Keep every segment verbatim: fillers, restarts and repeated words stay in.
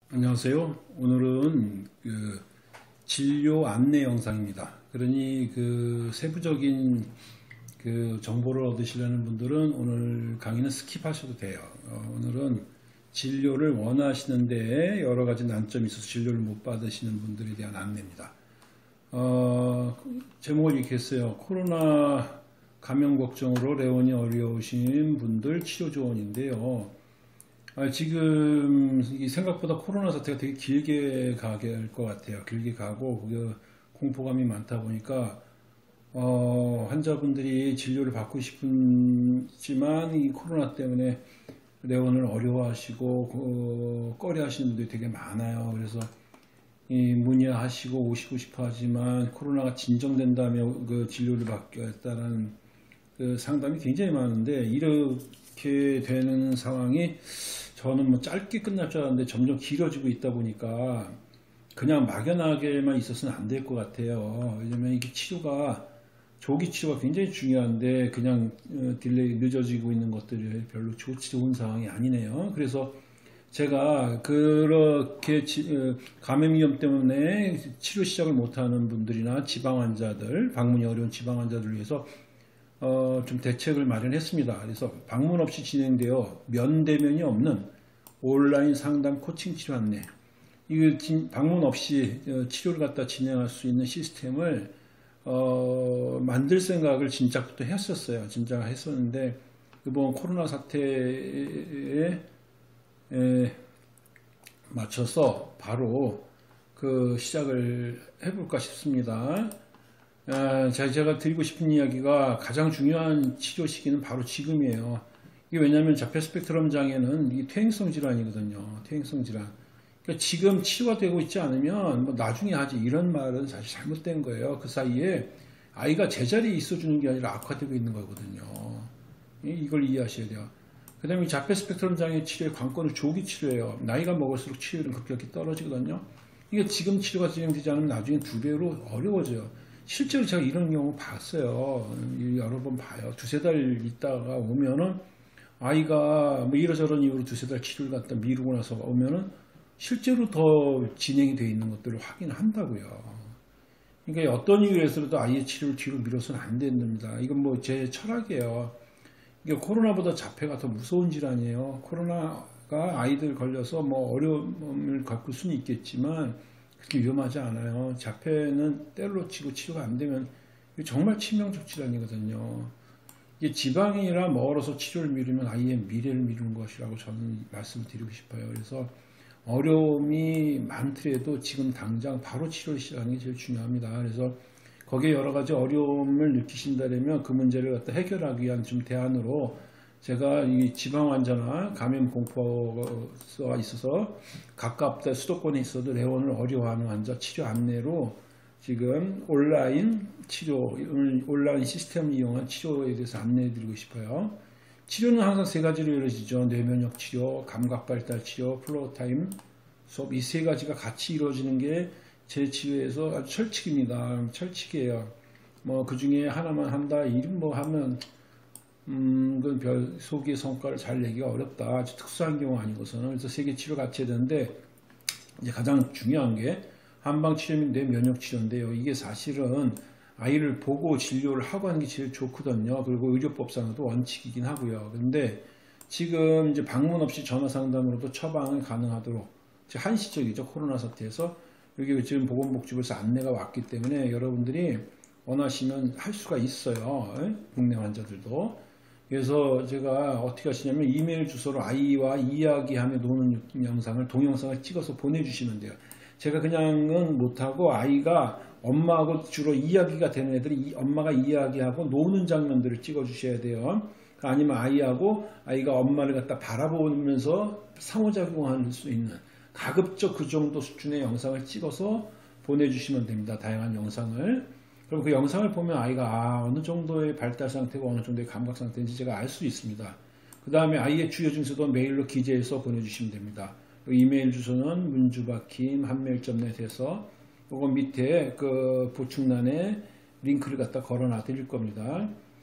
안녕하세요. 오늘은 그 진료 안내 영상입니다. 그러니 그 세부적인 그 정보를 얻으시려는 분들은 오늘 강의는 스킵하셔도 돼요. 어, 오늘은 진료를 원하시는데 여러 가지 난점이 있어서 진료를 못 받으시는 분들에 대한 안내입니다. 어, 제목을 이렇게 했어요. 코로나 감염 걱정으로 레원이 어려우신 분들 치료 조언인데요. 아, 지금 이 생각보다 코로나 사태가 되게 길게 가게 할 것 같아요. 길게 가고 그 공포감이 많다 보니까 어, 환자분들이 진료를 받고 싶지만 이 코로나 때문에 내원을 어려워하시고 그, 꺼려하시는 분들이 되게 많아요. 그래서 이 문의하시고 오시고 싶어 하지만 코로나가 진정된다면 그 진료를 받겠다는 그 상담이 굉장히 많은데 이렇게 되는 상황이 저는 뭐 짧게 끝날 줄 알았는데 점점 길어지고 있다 보니까 그냥 막연하게만 있어서는 안 될 것 같아요. 왜냐면 이게 치료가 조기 치료가 굉장히 중요한데 그냥 딜레이 늦어지고 있는 것들이 별로 좋지 좋은 상황이 아니네요. 그래서 제가 그렇게 감염 위험 때문에 치료 시작을 못하는 분들이나 지방 환자들, 방문이 어려운 지방 환자들을 위해서 어, 좀 대책을 마련했습니다. 그래서 방문 없이 진행되어 면대면이 없는 온라인 상담 코칭 치료 안내. 이거 방문 없이 치료를 갖다 진행할 수 있는 시스템을 어, 만들 생각을 진작부터 했었어요. 진작 했었는데 이번 코로나 사태에 에, 맞춰서 바로 그 시작을 해볼까 싶습니다. 아, 제가 드리고 싶은 이야기가 가장 중요한 치료 시기는 바로 지금이에요. 이게 왜냐하면 자폐 스펙트럼 장애는 이 퇴행성 질환이거든요. 퇴행성 질환. 그러니까 지금 치료가 되고 있지 않으면 뭐 나중에 하지 이런 말은 사실 잘못된 거예요. 그 사이에 아이가 제자리에 있어주는 게 아니라 악화되고 있는 거거든요. 이걸 이해하셔야 돼요. 그 다음에 자폐 스펙트럼 장애 치료의 관건은 조기 치료예요. 나이가 먹을수록 치료율은 급격히 떨어지거든요. 이게 지금 치료가 진행되지 않으면 나중에 두 배로 어려워져요. 실제로 제가 이런 경우 봤어요. 여러 번 봐요. 두세 달 있다가 오면은 아이가 뭐 이러저런 이유로 두세 달 치료를 갖다 미루고 나서 오면은 실제로 더 진행이 되어 있는 것들을 확인한다고요. 그러니까 어떤 이유에서라도 아이의 치료를 뒤로 미뤄서는 안 됩니다. 이건 뭐 제 철학이에요. 이게 코로나보다 자폐가 더 무서운 질환이에요. 코로나가 아이들 걸려서 뭐 어려움을 겪을 수는 있겠지만 그렇게 위험하지 않아요. 자폐는 때로 치고 치료가 안 되면 정말 치명적 질환이거든요. 이게 지방이라 멀어서 치료를 미루면 아이의 미래를 미루는 것이라고 저는 말씀을 드리고 싶어요. 그래서 어려움이 많더라도 지금 당장 바로 치료를 시작하는 게 제일 중요합니다. 그래서 거기에 여러 가지 어려움을 느끼신다면 그 문제를 갖다 해결하기 위한 좀 대안으로 제가 이 지방 환자나 감염 공포가 있어서 가깝다 수도권에 있어도 내원을 어려워하는 환자 치료 안내로 지금 온라인 치료, 온라인 시스템을 이용한 치료에 대해서 안내해 드리고 싶어요. 치료는 항상 세 가지로 이루어지죠. 뇌면역 치료, 감각 발달 치료, 플로우 타임 수업 이 세 가지가 같이 이루어지는 게 제 치료에서 아주 철칙입니다. 철칙이에요. 뭐 그 중에 하나만 한다, 이름 뭐 하면 음, 그건 별 소기의 성과를 잘 내기가 어렵다. 아주 특수한 경우 아니고서는. 그래서 세계 치료 같이 해야 되는데, 이제 가장 중요한 게 한방치료인데 면역치료인데요. 이게 사실은 아이를 보고 진료를 하고 하는 게 제일 좋거든요. 그리고 의료법상으로도 원칙이긴 하고요. 근데 지금 이제 방문 없이 전화 상담으로도 처방이 가능하도록, 한시적이죠. 코로나 사태에서. 여기 지금 보건복지부에서 안내가 왔기 때문에 여러분들이 원하시면 할 수가 있어요. 국내 환자들도. 그래서 제가 어떻게 하시냐면 이메일 주소로 아이와 이야기하며 노는 영상을 동영상을 찍어서 보내주시면 돼요. 제가 그냥은 못하고 아이가 엄마하고 주로 이야기가 되는 애들이 엄마가 이야기하고 노는 장면들을 찍어주셔야 돼요. 아니면 아이하고 아이가 엄마를 갖다 바라보면서 상호작용할 수 있는 가급적 그 정도 수준의 영상을 찍어서 보내주시면 됩니다. 다양한 영상을. 그럼 그 영상을 보면 아이가 아, 어느 정도의 발달 상태고 어느 정도의 감각 상태인지 제가 알 수 있습니다. 그 다음에 아이의 주요 증세도 메일로 기재해서 보내주시면 됩니다. 이메일 주소는 문주박힘 한메일 닷 넷에서 요거 밑에 그 보충란에 링크를 갖다 걸어 놔 드릴 겁니다.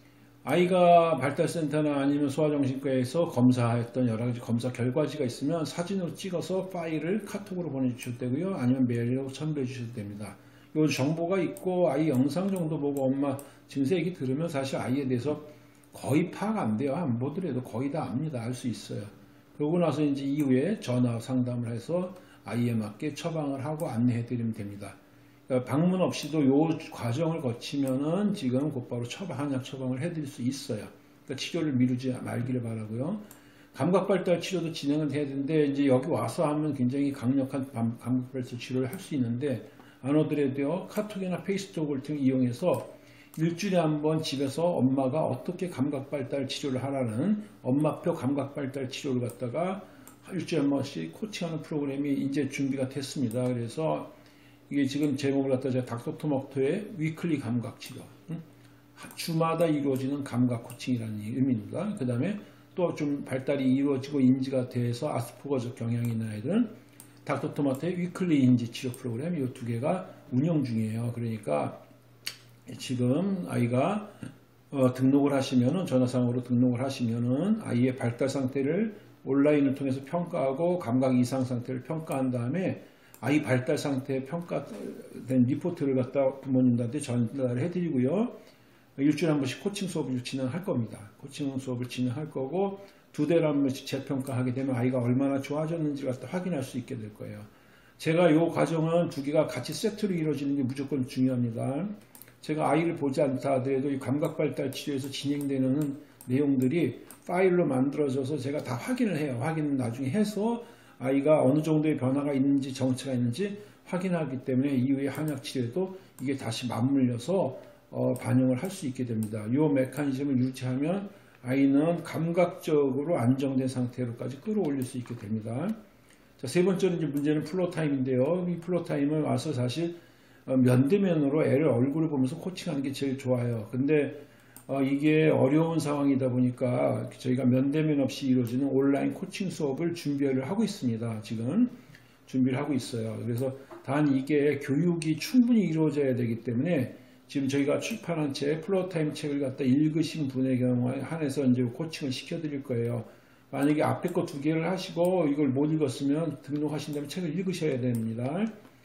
아이가 발달센터나 아니면 소아정신과에서 검사했던 여러 가지 검사 결과지가 있으면 사진으로 찍어서 파일을 카톡으로 보내주셔도 되고요. 아니면 메일로 첨부해 주셔도 됩니다. 이 정보가 있고 아이 영상 정도 보고 엄마 증세 얘기 들으면 사실 아이에 대해서 거의 파악 안 돼요. 안 보더라도 거의 다 압니다. 알 수 있어요. 그러고 나서 이제 이후에 전화 상담을 해서 아이에 맞게 처방을 하고 안내해 드리면 됩니다. 그러니까 방문 없이도 이 과정을 거치면은 지금 곧바로 처방, 한약 처방을 해드릴 수 있어요. 그러니까 치료를 미루지 말기를 바라고요. 감각발달 치료도 진행은 해야 되는데 이제 여기 와서 하면 굉장히 강력한 감각발달 치료를 할 수 있는데 안 오더라도요. 카톡이나 페이스톡을 이용해서 일주일에 한 번 집에서 엄마가 어떻게 감각발달 치료를 하라는 엄마표 감각발달 치료를 갖다가 일주일에 한 번씩 코칭하는 프로그램이 이제 준비가 됐습니다. 그래서 이게 지금 제목을 갖다 제가 닥터토목토의 위클리 감각치료, 주마다 이루어지는 감각 코칭이라는 의미입니다. 그 다음에 또 좀 발달이 이루어지고 인지가 돼서 아스퍼거적 경향이 있는 아이들은 닥터토마토의 위클리 인지 치료 프로그램 이 두 개가 운영 중이에요. 그러니까 지금 아이가 어, 등록을 하시면은 전화상으로 등록을 하시면은 아이의 발달 상태를 온라인을 통해서 평가하고 감각 이상 상태를 평가한 다음에 아이 발달 상태 평가된 리포트를 갖다 부모님들한테 전달을 해드리고요. 일주일에 한 번씩 코칭 수업을 진행할 겁니다. 코칭 수업을 진행할 거고 두 달에 한 번씩 재평가하게 되면 아이가 얼마나 좋아졌는지를 갖다 확인할 수 있게 될 거예요. 제가 이 과정은 두 개가 같이 세트로 이루어지는 게 무조건 중요합니다. 제가 아이를 보지 않다 하더라도 이 감각발달 치료에서 진행되는 내용들이 파일로 만들어져서 제가 다 확인을 해요. 확인을 나중에 해서 아이가 어느 정도의 변화가 있는지 정체가 있는지 확인하기 때문에 이후에 한약 치료에도 이게 다시 맞물려서 어, 반영을 할 수 있게 됩니다. 이 메커니즘을 유지하면 아이는 감각적으로 안정된 상태로까지 끌어올릴 수 있게 됩니다. 자, 세 번째는 이제 문제는 플로타임인데요. 이 플로타임은 와서 사실 어, 면대면으로 애를 얼굴을 보면서 코칭하는 게 제일 좋아요. 근데 어, 이게 어려운 상황이다 보니까 저희가 면대면 없이 이루어지는 온라인 코칭 수업을 준비를 하고 있습니다. 지금 준비를 하고 있어요. 그래서 단 이게 교육이 충분히 이루어져야 되기 때문에 지금 저희가 출판한 책 플로타임 책을 갖다 읽으신 분의 경우에 한해서 이제 코칭을 시켜드릴 거예요. 만약에 앞에 거 두 개를 하시고 이걸 못 읽었으면 등록하신 다음에 책을 읽으셔야 됩니다.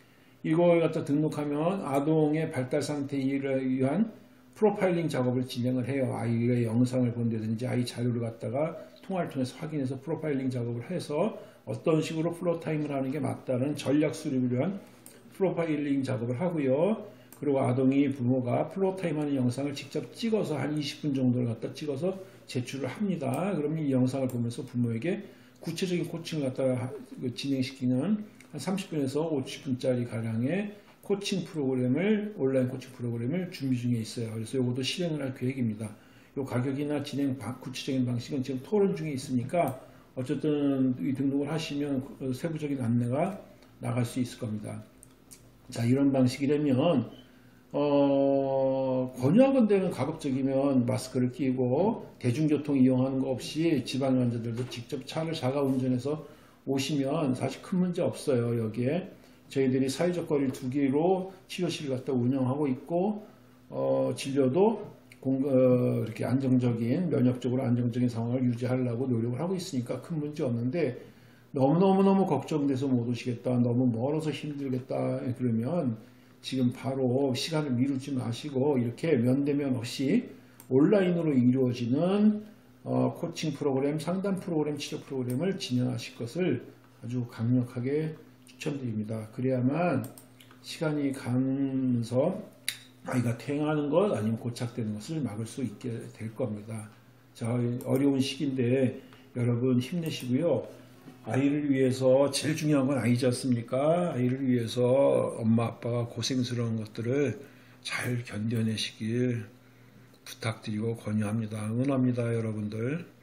이걸 갖다 등록하면 아동의 발달 상태를 위한 프로파일링 작업을 진행을 해요. 아이의 영상을 본다든지 아이 자료를 갖다가 통화를 통해서 확인해서 프로파일링 작업을 해서 어떤 식으로 플로타임을 하는 게 맞다는 전략 수립을 위한 프로파일링 작업을 하고요. 그리고 아동이 부모가 플로타임 하는 영상을 직접 찍어서 한 이십 분 정도를 갖다 찍어서 제출을 합니다. 그러면 이 영상을 보면서 부모에게 구체적인 코칭을 갖다가 진행시키는 한 삼십 분에서 오십 분짜리 가량의 코칭 프로그램을, 온라인 코칭 프로그램을 준비 중에 있어요. 그래서 이것도 실행을 할 계획입니다. 이 가격이나 진행 구체적인 방식은 지금 토론 중에 있으니까 어쨌든 이 등록을 하시면 세부적인 안내가 나갈 수 있을 겁니다. 자, 이런 방식이라면 어, 권유하건대는 가급적이면 마스크를 끼고 대중교통 이용하는 거 없이 지방 환자들도 직접 차를 자가 운전해서 오시면 사실 큰 문제 없어요. 여기에 저희들이 사회적 거리를 두 개로 치료실을 갖다 운영하고 있고 어, 진료도 공, 어, 이렇게 안정적인 면역적으로 안정적인 상황을 유지하려고 노력을 하고 있으니까 큰 문제 없는데 너무너무너무 걱정돼서 못 오시겠다, 너무 멀어서 힘들겠다 그러면 지금 바로 시간을 미루지 마시고 이렇게 면대면 없이 온라인으로 이루어지는 어, 코칭 프로그램, 상담 프로그램, 치료 프로그램을 진행하실 것을 아주 강력하게 추천드립니다. 그래야만 시간이 가면서 아이가 퇴행하는 것 아니면 고착되는 것을 막을 수 있게 될 겁니다. 자, 어려운 시기인데 여러분 힘내시고요. 아이를 위해서 제일 중요한 건 아이지 않습니까? 아이를 위해서 엄마 아빠가 고생스러운 것들을 잘 견뎌내시길 부탁드리고 권유합니다. 응원합니다, 여러분들.